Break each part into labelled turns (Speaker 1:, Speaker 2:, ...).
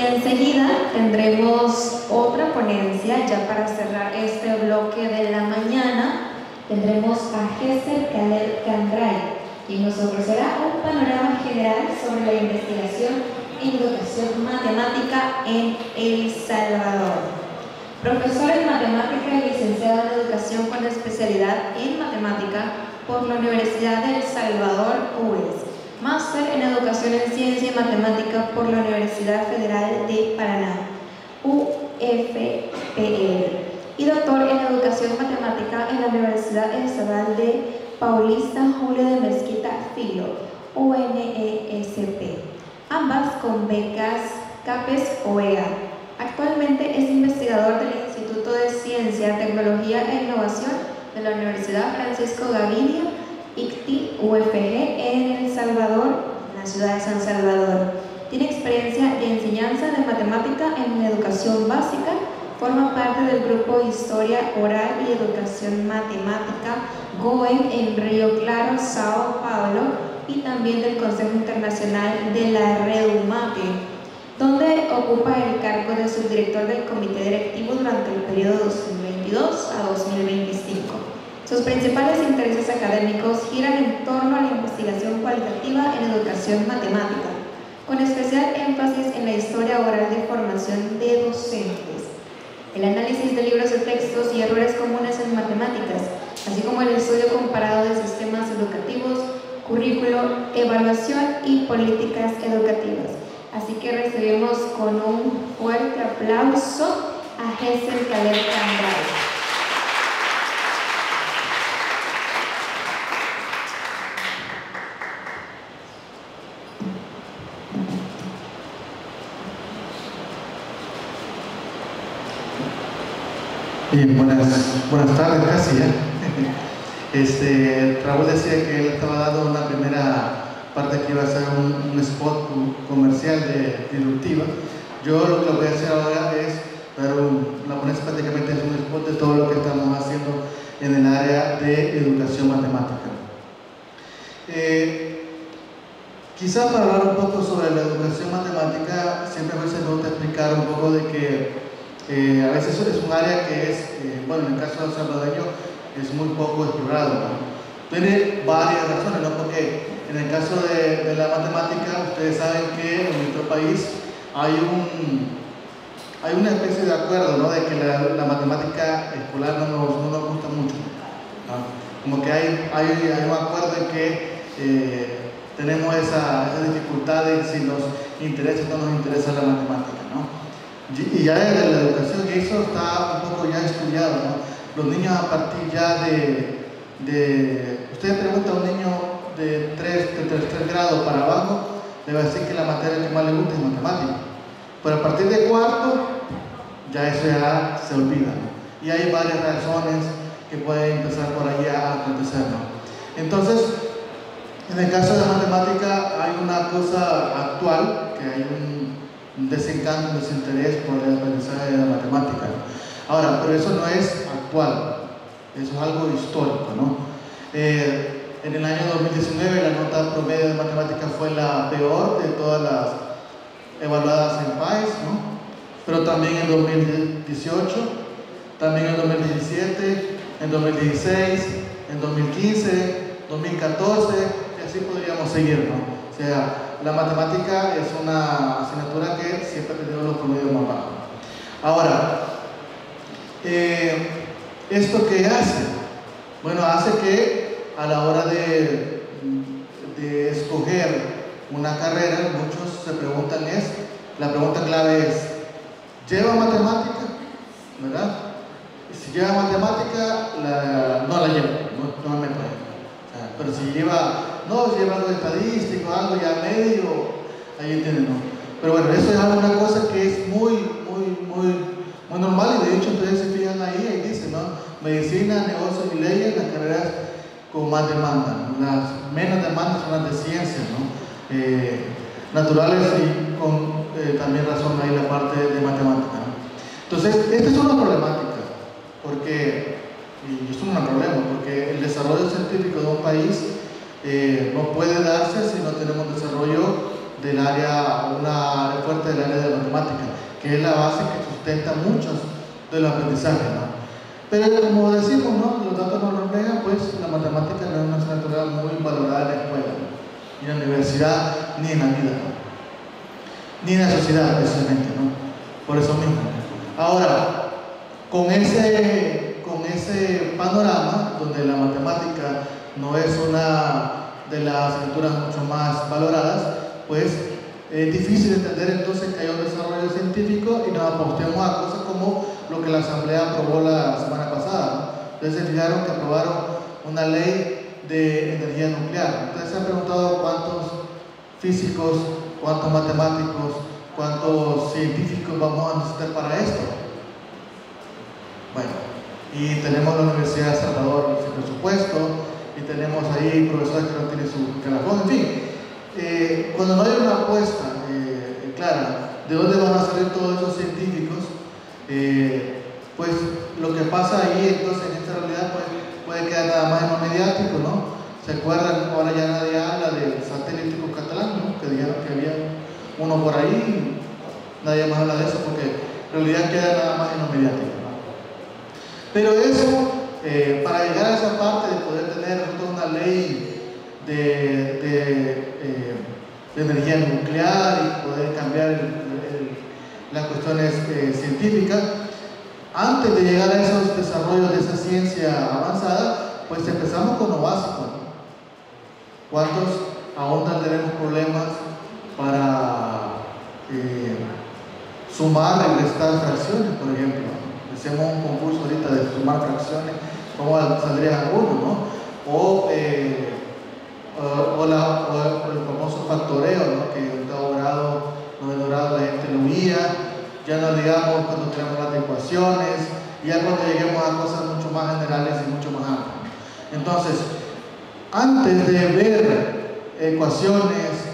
Speaker 1: enseguida tendremos otra ponencia ya para cerrar este bloque de la mañana. Tendremos a Gesser Candray, quien nos ofrecerá un panorama general sobre la investigación en educación matemática en El Salvador. Profesor en matemática y licenciado en educación con especialidad en matemática por la Universidad de El Salvador, UES. Máster en educación en ciencia y matemática por la Universidad Federal de Paraná, UFPR. Y doctor en educación matemática en la Universidad Estatal de Paulista Julio de Mezquita Filo, UNESP. Ambas con becas CAPES OEA. Actualmente es investigador del Instituto de Ciencia, Tecnología e Innovación de la Universidad Francisco Gavidia, ICTI, UFG, en El Salvador, en la ciudad de San Salvador. Tiene experiencia de enseñanza de matemática en educación básica, forma parte del grupo Historia Oral y Educación Matemática GOEM en Río Claro, Sao Paulo, y también del Consejo Internacional de la REUMATE, donde ocupa el cargo de subdirector del comité directivo durante el periodo 2022 a 2025. Sus principales intereses académicos giran en torno a la investigación cualitativa en educación matemática, con especial énfasis en la historia oral de formación de docentes, el análisis de libros de textos y errores comunes en matemáticas, así como el estudio comparado de sistemas educativos, currículo, evaluación y políticas educativas. Así que recibimos con un fuerte aplauso a Gesser Candray.
Speaker 2: Bien, buenas tardes casi ya. Raúl decía que él estaba dando una primera parte que iba a ser un spot comercial de disruptiva. Yo lo que voy a hacer ahora es dar la ponencia, prácticamente es un spot de todo lo que estamos haciendo en el área de educación matemática. Quizás para hablar un poco sobre la educación matemática, siempre me gusta explicar un poco de que a veces es un área que es, bueno, en el caso del salvadoreño, es muy poco explorado, ¿no? Tiene varias razones, ¿no? Porque en el caso de la matemática, ustedes saben que en nuestro país hay una especie de acuerdo, ¿no? De que la matemática escolar no nos gusta mucho, ¿no? Como que hay un acuerdo en que tenemos esa dificultad de si nos interesa o no nos interesa la matemática, ¿no? Y ya la educación, y eso está un poco ya estudiado, ¿no? Los niños a partir ya usted pregunta a un niño de 3 grados para abajo, le va a decir que la materia que más le gusta es matemática. Pero a partir de cuarto, ya eso ya se olvida, ¿no? Y hay varias razones que pueden empezar por ahí a acontecer, ¿no? Entonces, en el caso de matemática hay una cosa actual, que hay un desencanto, un desinterés por el aprendizaje de la matemática, ¿no? Ahora, pero eso no es actual, eso es algo histórico, ¿no? En el año 2019 la nota promedio de matemática fue la peor de todas las evaluadas en país, ¿no? Pero también en 2018, también en 2017, en 2016, en 2015, 2014, y así podríamos seguir, ¿no? O sea, la matemática es una asignatura que siempre ha tenido los promedios más bajos. Ahora, ¿esto qué hace? Bueno, hace que a la hora de escoger una carrera, muchos se preguntan la pregunta clave es, ¿lleva matemática? ¿Verdad? Y si lleva matemática, no la llevo, no me meto ahí. O sea, pero si lleva algo de estadístico, algo ya medio, ahí entienden, ¿no? Pero bueno, eso es una cosa que es muy normal, y de hecho ustedes se fijan ahí dice, ¿no? Medicina, negocios y leyes, las carreras con más demanda, ¿no? Las menos demandas son las de ciencias, ¿no? Naturales, y con también razón ahí la parte de matemática, ¿no? Entonces, esta es una problemática, porque el desarrollo científico de un país no puede darse si no tenemos desarrollo del área, una área fuerte del área de matemática, que es la base que sustenta muchos de los aprendizajes, ¿no? Pero como decimos, ¿no? Los datos nos reflejan, pues la matemática no es una asignatura muy valorada en la escuela, ¿no? Ni en la universidad, ni en la vida, ¿no? Ni en la sociedad, precisamente, ¿no? Por eso mismo. Ahora, con ese panorama, donde la matemática no es una de las asignaturas mucho más valoradas, pues es difícil entender entonces que hay un desarrollo científico y nos apostemos a cosas como lo que la Asamblea aprobó la semana pasada, ¿no? Ustedes se fijaron que aprobaron una ley de energía nuclear. Ustedes se han preguntado cuántos físicos, cuántos matemáticos, cuántos científicos vamos a necesitar para esto. Bueno, y tenemos la Universidad de Salvador sin presupuesto, y tenemos ahí profesores que no tienen su calafón, en fin. Cuando no hay una apuesta clara de dónde van a salir todos esos científicos, pues lo que pasa ahí entonces en esta realidad pues, puede quedar nada más en lo mediático, ¿no? ¿Se acuerdan? Ahora ya nadie habla del satélite catalán, ¿no? Que dijeron que había uno por ahí, nadie más habla de eso porque en realidad queda nada más en lo mediático, ¿no? Pero eso, para llegar a esa parte de poder tener toda una ley de energía nuclear y poder cambiar las cuestiones científicas, antes de llegar a esos desarrollos de esa ciencia avanzada, pues empezamos con lo básico, ¿no? ¿Cuántos aún tendremos problemas para sumar y restar fracciones, por ejemplo? Hacemos un concurso ahorita de sumar fracciones, ¿cómo saldría alguno, no? O el famoso factoreo, ¿no? Que en octavo grado la gente lo veía, ya no digamos cuando tenemos las ecuaciones, ya cuando lleguemos a cosas mucho más generales y mucho más amplias. Entonces, antes de ver ecuaciones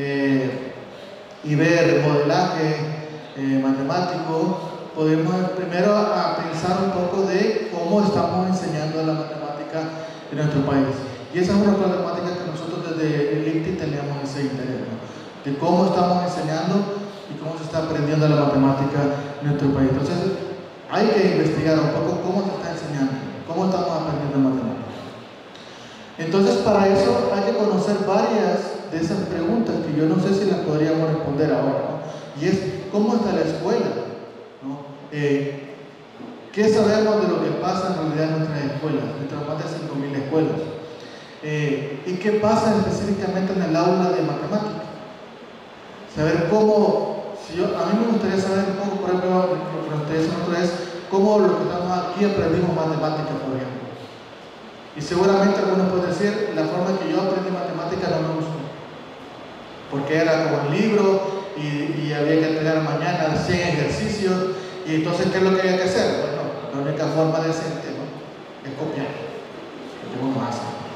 Speaker 2: y ver modelaje matemático, podemos primero pensar un poco de cómo estamos enseñando la matemática en nuestro país. Y esa es una problemática que nosotros desde el ICTI tenemos ese interés, ¿no? De cómo estamos enseñando y cómo se está aprendiendo la matemática en nuestro país. Entonces, hay que investigar un poco cómo se está enseñando, cómo estamos aprendiendo matemática. Entonces, para eso hay que conocer varias de esas preguntas que yo no sé si las podríamos responder ahora, ¿no? Y es, ¿cómo está la escuela? ¿No? ¿Qué sabemos de lo que pasa en realidad en nuestras escuelas, nuestras más de 5.000 escuelas? ¿Y qué pasa específicamente en el aula de matemática? Saber cómo, a mí me gustaría saber un poco, por ejemplo, lo que nos interesa otra vez, cómo los que estamos aquí aprendimos matemáticas, por ejemplo. Y seguramente algunos pueden decir, la forma en que yo aprendí matemáticas no me gustó, porque era como el libro y había que entregar mañana 100 ejercicios, y entonces ¿qué es lo que había que hacer? Bueno, la única forma decente, ¿no? Es copiar, lo tengo más.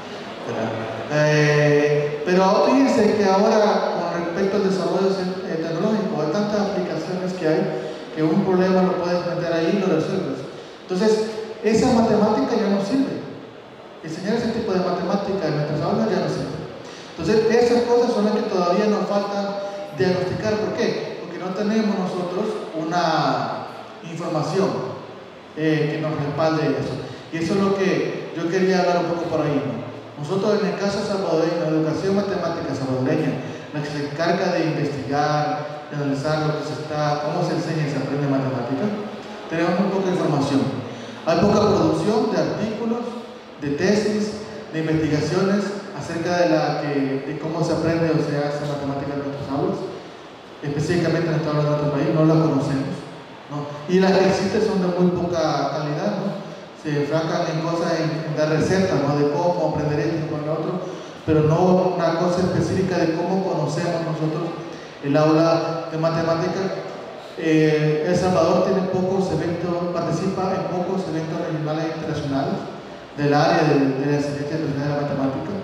Speaker 2: Pero fíjense que ahora, con respecto al desarrollo tecnológico, hay tantas aplicaciones que hay que un problema lo puedes meter ahí y lo resuelves. Entonces, esa matemática ya no sirve. Enseñar ese tipo de matemática en nuestras aulas ya no sirve. Entonces, esas cosas son las que todavía nos falta diagnosticar. ¿Por qué? Porque no tenemos nosotros una información que nos respalde eso. Y eso es lo que yo quería hablar un poco por ahí, ¿no? Nosotros en el caso salvadoreño, la educación matemática salvadoreña, la que se encarga de investigar, de analizar lo que cómo se enseña y se aprende matemática, tenemos muy poca información. Hay poca producción de artículos, de tesis, de investigaciones acerca de cómo se aprende o se hace matemática en nuestras aulas, específicamente en nuestras aulas de nuestro país, no la conocemos, ¿no? Y las que existen son de muy poca calidad, ¿no? Se enfocan en cosas, en dar recetas, ¿no? De cómo aprender esto con lo otro, pero no una cosa específica de cómo conocemos nosotros el aula de matemática. El Salvador tiene pocos eventos, participa en pocos eventos regionales e internacionales del área de la ciencia de la matemática.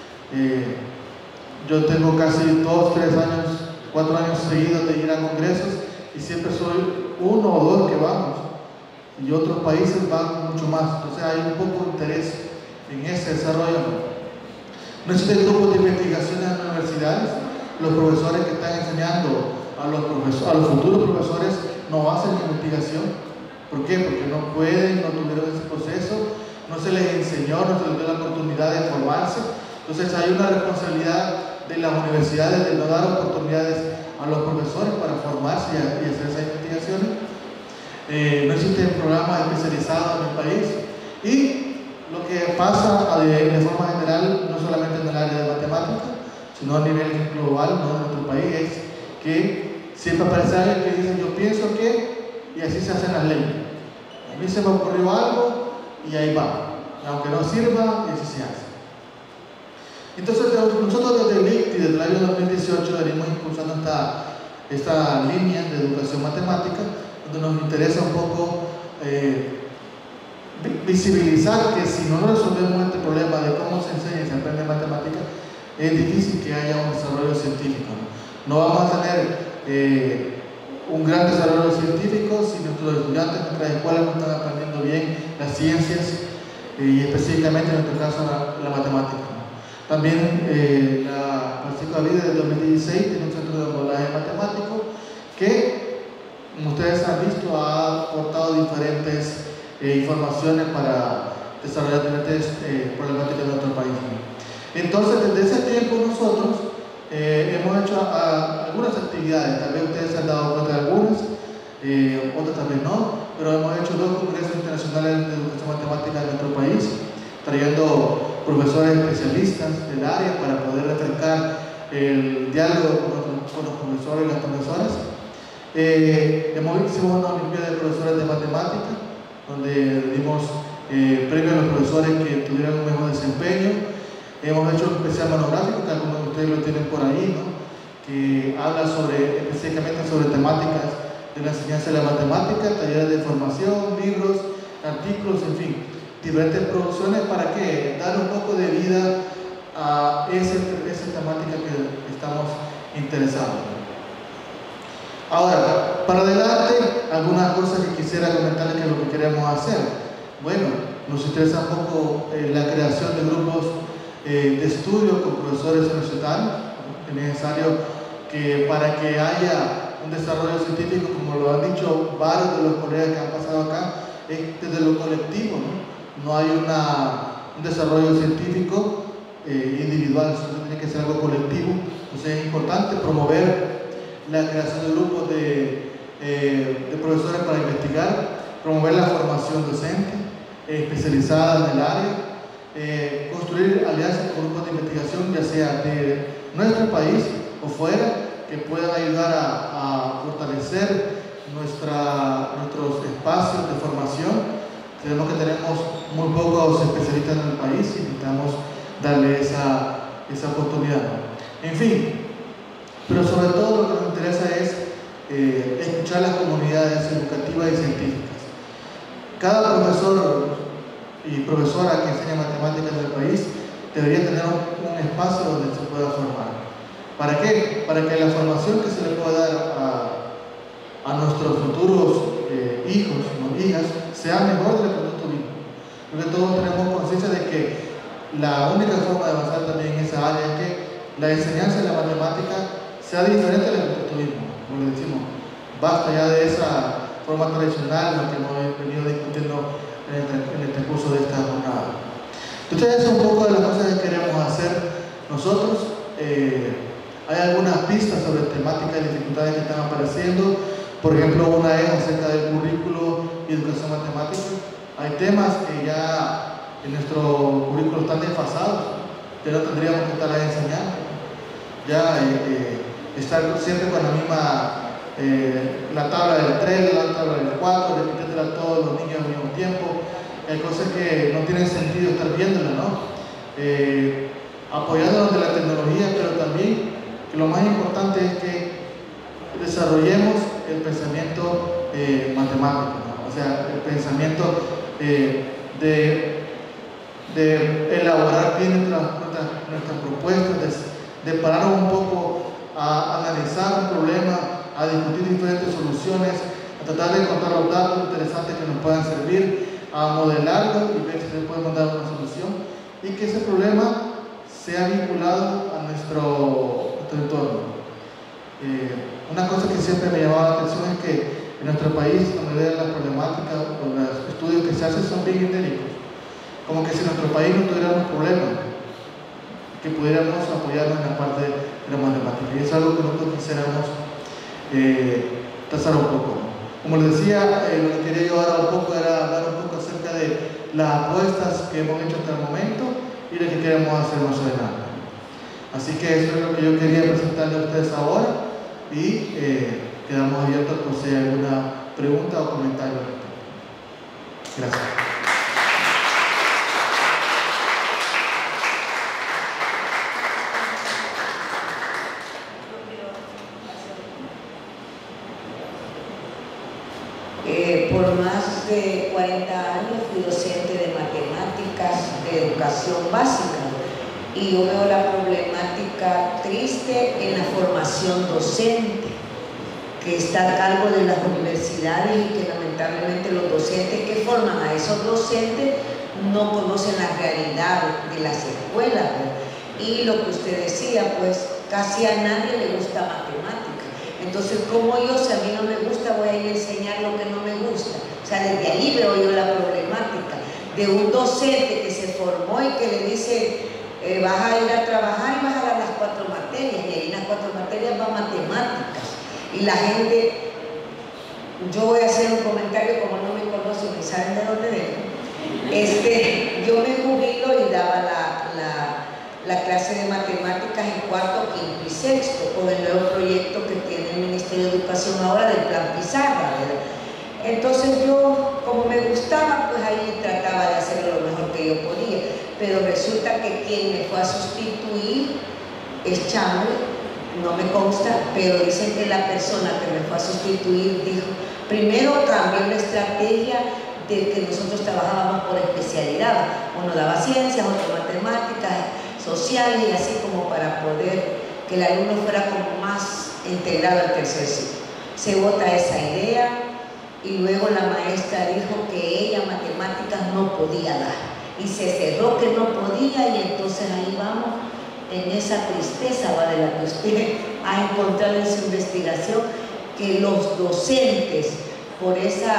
Speaker 2: Yo tengo casi 2, 3 años, 4 años seguidos de ir a congresos y siempre soy 1 o 2 que vamos, y otros países van mucho más. Entonces hay un poco de interés en ese desarrollo. No existen grupos de investigación en las universidades, los profesores que están enseñando a los futuros profesores no hacen investigación. ¿Por qué? Porque no pueden, no tuvieron ese proceso, no se les enseñó, no se les dio la oportunidad de formarse. Entonces hay una responsabilidad de las universidades de no dar oportunidades a los profesores para formarse y hacer esas investigaciones. No existen programas especializados en el país, y lo que pasa de forma general, no solamente en el área de matemáticas, sino a nivel global, ¿no?, de nuestro país, es que siempre aparece alguien que dice yo pienso que, y así se hacen las leyes. A mí se me ocurrió algo y ahí va, aunque no sirva, y así se hace. Entonces nosotros desde el ICTI, desde el año 2018, venimos impulsando esta línea de educación matemática, donde nos interesa un poco visibilizar que si no resolvemos este problema de cómo se enseña y se aprende matemáticas, es difícil que haya un desarrollo científico. No vamos a tener un gran desarrollo científico si nuestros estudiantes en nuestras escuelas no están aprendiendo bien las ciencias y específicamente en nuestro caso la matemática. También la Francisco Gavidia del 2016 tiene un centro de modelaje matemático que, como ustedes han visto, ha aportado diferentes informaciones para desarrollar diferentes problemáticas de nuestro país. Entonces, desde ese tiempo nosotros hemos hecho algunas actividades, tal vez ustedes se han dado cuenta de algunas, otras tal vez no, pero hemos hecho 2 congresos internacionales de educación matemática en nuestro país, trayendo profesores especialistas del área para poder refrescar el diálogo con los profesores y las profesoras. Hicimos una olimpiada de profesores de matemáticas, donde dimos premios a los profesores que tuvieran un mejor desempeño. Hemos hecho un especial monográfico, que algunos de ustedes lo tienen por ahí, ¿no?, que habla específicamente sobre temáticas de la enseñanza de la matemática, talleres de formación, libros, artículos, en fin, diferentes producciones para que dar un poco de vida a esa temática que estamos interesados. Ahora, para adelante, algunas cosas que quisiera comentarles que es lo que queremos hacer. Bueno, nos interesa un poco la creación de grupos de estudio con profesores universitarios. Es necesario que para que haya un desarrollo científico, como lo han dicho varios de los colegas que han pasado acá, es desde lo colectivo, ¿no? No hay un desarrollo científico individual, sino tiene que ser algo colectivo. Entonces es importante promover la creación de grupos de profesores para investigar, promover la formación docente especializada en el área, construir alianzas con grupos de investigación, ya sea de nuestro país o fuera, que puedan ayudar a fortalecer nuestros espacios de formación. Sabemos que tenemos muy pocos especialistas en el país y necesitamos darle esa oportunidad. En fin, pero sobre todo lo que nos interesa es escuchar las comunidades educativas y científicas. Cada profesor y profesora que enseña matemáticas en el país debería tener un espacio donde se pueda formar. ¿Para qué? Para que la formación que se le pueda dar a nuestros futuros hijos o hijas sea mejor de lo que nosotros tuvimos. Porque todos tenemos conciencia de que la única forma de avanzar también en esa área es que la enseñanza de la matemática sea diferente a la que nosotros tuvimos. Como le decimos, basta ya de esa forma tradicional, lo que hemos venido discutiendo en el transcurso de esta jornada. Entonces, es un poco de las cosas que queremos hacer nosotros. Hay algunas pistas sobre temáticas y dificultades que están apareciendo. Por ejemplo, una es acerca del currículo y educación matemática. Hay temas que ya en nuestro currículo están desfasados, que no tendríamos que estar enseñando. Ya estar siempre con la misma, la tabla del 3, la tabla del 4, repitiéndola a todos los niños al mismo tiempo. Hay cosas que no tienen sentido estar viéndolas, ¿no? Apoyándonos de la tecnología, pero también que lo más importante es que desarrollemos el pensamiento matemático, ¿no? O sea, el pensamiento de elaborar bien nuestras propuestas, de pararnos un poco a analizar un problema, a discutir diferentes soluciones, a tratar de encontrar los datos interesantes que nos puedan servir, a modelarlo y ver si se puede mandar una solución y que ese problema sea vinculado a nuestro entorno. Una cosa que siempre me llamaba la atención es que en nuestro país la mayoría de las problemáticas o los estudios que se hacen son bien genéricos, como que si en nuestro país no tuviéramos problemas, que pudiéramos apoyarnos en la parte de la matemática, y es algo que nosotros quisiéramos trazar un poco. Como les decía, lo que quería yo ahora un poco era hablar un poco acerca de las apuestas que hemos hecho hasta el momento y lo que queremos hacer más adelante. Así que eso es lo que yo quería presentarles a ustedes ahora y quedamos abiertos por si hay alguna pregunta o comentario. Gracias.
Speaker 3: Por más de 40 años fui docente de matemáticas, de educación básica, y yo veo la problemática triste en la formación docente, que está a cargo de las universidades y que lamentablemente los docentes que forman a esos docentes no conocen la realidad de las escuelas, ¿no? Y lo que usted decía, pues casi a nadie le gusta matemática. Entonces, como yo, si a mí no me gusta, voy a ir a enseñar lo que no me gusta. O sea, desde ahí veo yo la problemática de un docente que se formó y que le dice, vas a ir a trabajar y vas a dar las 4 materias, y ahí en las 4 materias va matemáticas. Y la gente, yo voy a hacer un comentario, como no me conocen y saben de dónde vengo. Yo me jubilo y daba la clase de matemáticas en 4º, 5º y 6º, con el nuevo proyecto que tiene el Ministerio de Educación ahora del Plan Pizarra, ¿verdad? Entonces yo, como me gustaba, pues ahí trataba de hacerlo lo mejor que yo podía, pero resulta que quien me fue a sustituir es Chambre, no me consta, pero dicen que la persona que me fue a sustituir dijo, primero cambió la estrategia de que nosotros trabajábamos por especialidad, uno daba ciencias, otro matemáticas, sociales, y así como para poder que el alumno fuera como más integrado al tercer ciclo. Se vota esa idea y luego la maestra dijo que ella matemáticas no podía dar y se cerró que no podía, y entonces ahí vamos en esa tristeza, ¿va?, de la que usted ha encontrado en su investigación, que los docentes por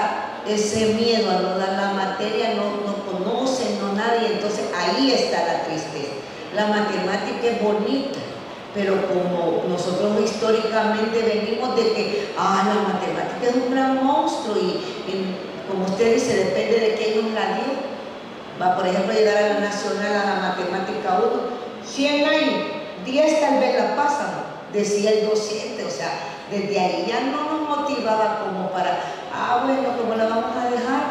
Speaker 3: ese miedo a no dar la materia no conocen, no nadie, entonces ahí está la tristeza. La matemática es bonita, pero como nosotros históricamente venimos de que la matemática es un gran monstruo y como usted dice, depende de quién nos la dio. Va, por ejemplo, llegar a la nacional, a la matemática 1, 100 años, 10 tal vez la pasan, decía el docente. O sea, desde ahí ya no nos motivaba como para, bueno, ¿cómo la vamos a dejar?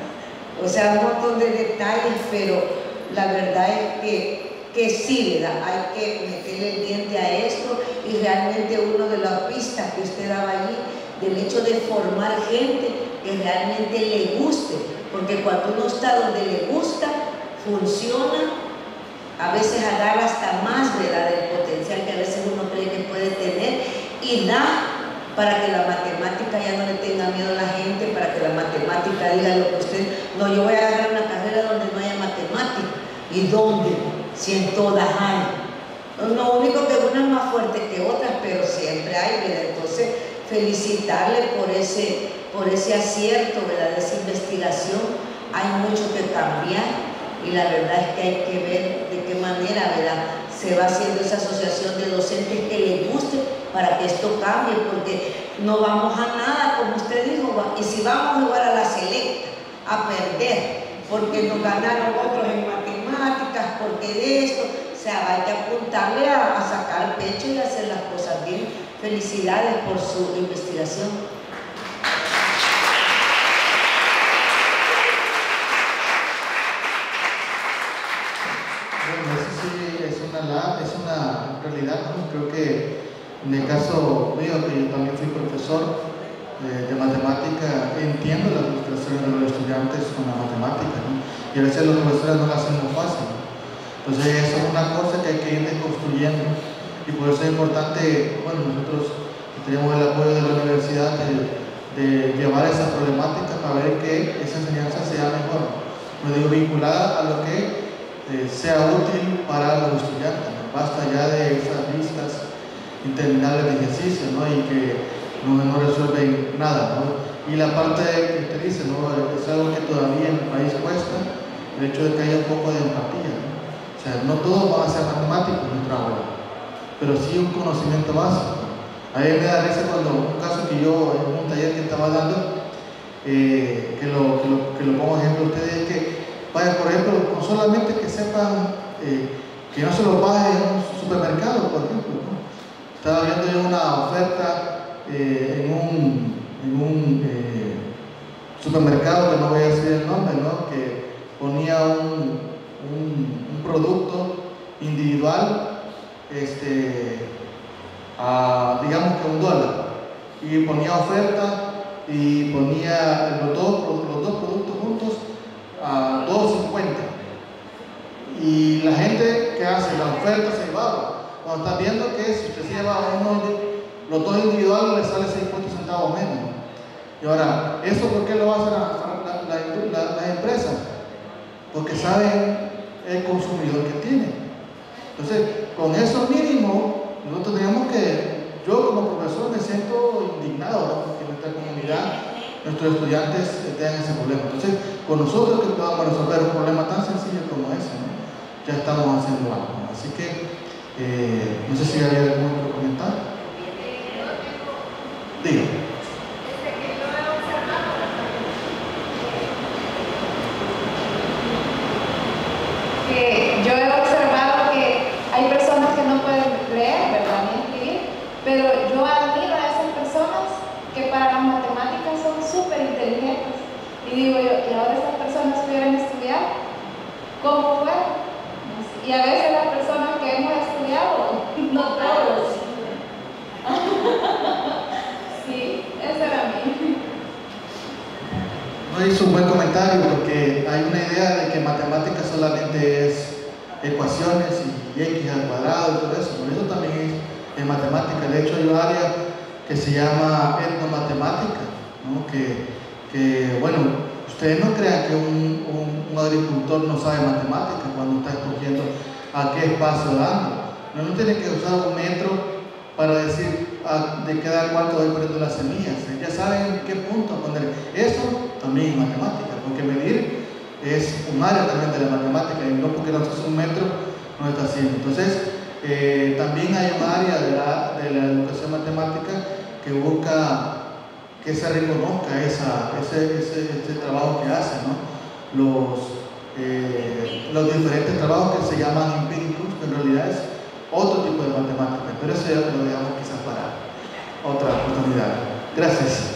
Speaker 3: O sea, un montón de detalles, pero la verdad es que sí, ¿verdad? Hay que meterle el diente a esto, y realmente una de las pistas que usted daba allí, del hecho de formar gente que realmente le guste, porque cuando uno está donde le gusta, funciona, a veces agarra hasta más, ¿verdad?, del potencial que a veces uno cree que puede tener, y da para que la matemática ya no le tenga miedo a la gente, para que la matemática diga lo que usted, no, yo voy a agarrar una carrera donde no haya matemática. ¿Y dónde? Si en todas hay. Lo único que una es más fuerte que otras, pero siempre hay, ¿verdad? Entonces, felicitarle por ese acierto, ¿verdad?, de esa investigación. Hay mucho que cambiar, y la verdad es que hay que ver de qué manera, ¿verdad?, se va haciendo esa asociación de docentes que les guste para que esto cambie, porque no vamos a nada, como usted dijo, y si vamos a jugar a la selecta, a perder, porque nos ganaron otros en matemáticas, porque de esto, o sea, hay que apuntarle a sacar pecho y hacer las cosas bien. Felicidades por su investigación.
Speaker 2: Bueno, eso sí es una realidad, ¿no? Creo que en el caso mío, que yo también fui profesor de matemática, entiendo la frustración de los estudiantes con la matemática, ¿no? Y a veces los profesores no la hacen muy fácil, ¿no? Entonces eso es una cosa que hay que ir desconstruyendo, y por eso es importante, bueno, nosotros tenemos el apoyo de la universidad de llevar esa problemática para ver que esa enseñanza sea mejor, no digo vinculada a lo que sea útil para los estudiantes, ¿no? Basta ya de esas listas interminables de ejercicio, ¿no? Y que no resuelven nada, ¿no? Y la parte que usted dice, ¿no? Es algo que todavía en el país cuesta, el hecho de que haya un poco de empatía, ¿no? O sea, no todos van a ser matemáticos en nuestra aula, pero sí un conocimiento básico. A mí me da risa cuando un caso que yo en un taller que estaba dando, que lo pongo ejemplo a ustedes, es que vayan, por ejemplo, no solamente que sepan que no se los baje en un supermercado, por ejemplo, ¿no? Estaba viendo yo una oferta en un supermercado, que no voy a decir el nombre, ¿no? Que ponía un producto individual, digamos que $1, y ponía oferta y ponía los dos productos juntos a $2.50, y la gente que hace la oferta se llevaba. Cuando está viendo que si usted se lleva los dos individuales, le sale 50 centavos menos. Y ahora, ¿eso por qué lo hacen las empresas? Porque saben el consumidor que tienen. Entonces, con eso mínimo, nosotros tenemos que, yo como profesor me siento indignado, ¿no? Porque nuestra comunidad, nuestros estudiantes tengan ese problema. Entonces, con nosotros que podamos resolver un problema tan sencillo como ese, ¿no? Ya estamos haciendo algo, ¿no? Así que, no sé si había algún otro comentario. Diga.
Speaker 1: Yo he observado que hay personas que no pueden leer, ¿verdad?, ni escribir, pero yo admiro a esas personas que para las matemáticas son súper inteligentes. Y digo yo, y ahora esas personas pudieran estudiar, ¿cómo fue? Y a veces las personas que hemos estudiado, no todos. Sí, eso era mí.
Speaker 2: No hizo un buen comentario, porque hay una idea de que matemáticas solamente es ecuaciones y x al cuadrado y todo eso. Por eso también es matemática. De hecho, hay un área que se llama etnomatemática, ¿no? Que bueno, ustedes no crean que un agricultor no sabe matemáticas cuando está escogiendo a qué espacio darlo. No tiene que usar un metro para decir de cada cuánto voy poniendo las semillas. Ya saben en qué punto poner. Eso también es matemática, porque medir es un área también de la matemática, y no porque no se un metro no está haciendo. Entonces, también hay un área de la educación matemática que busca que se reconozca ese trabajo que hacen, ¿no? Los diferentes trabajos que se llaman empíricos, que en realidad es otro tipo de matemática, pero eso ya lo dejamos quizás para otra oportunidad. Gracias.